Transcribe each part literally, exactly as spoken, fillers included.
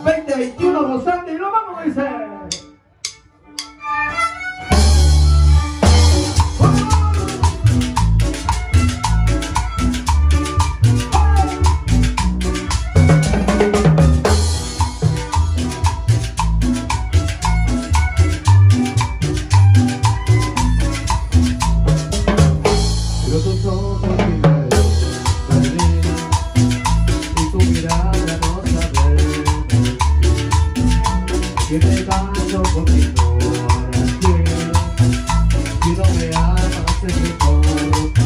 veinte veintiuno gozando y lo vamos a hacer. Que te canto contigo ahora que si no me amas se me corta.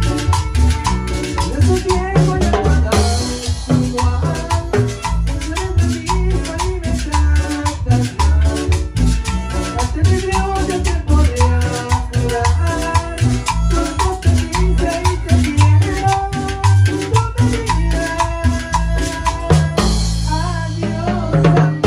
En ese tiempo ya no estás igual, tú eres la misma y me tratas mal. Hace mi Dios yo te podría jurar, cuando te quise y te quiero, no me digas adiós, amor.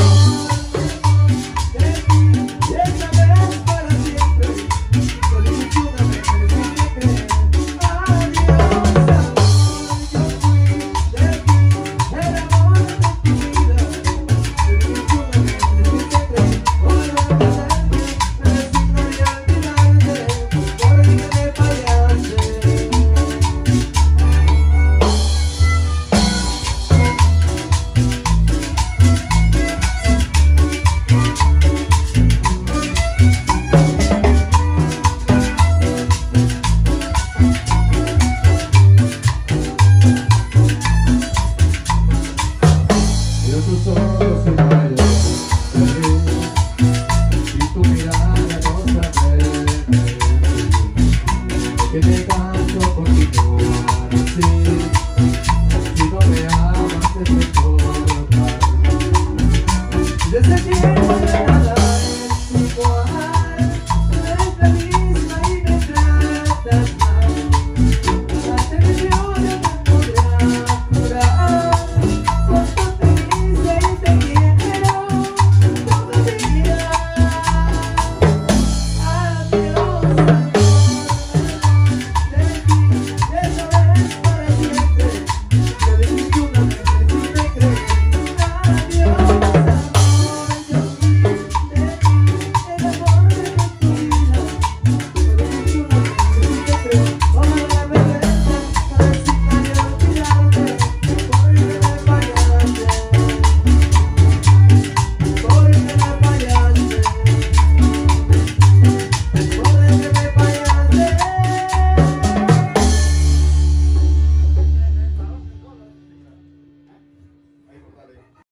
Tus ojos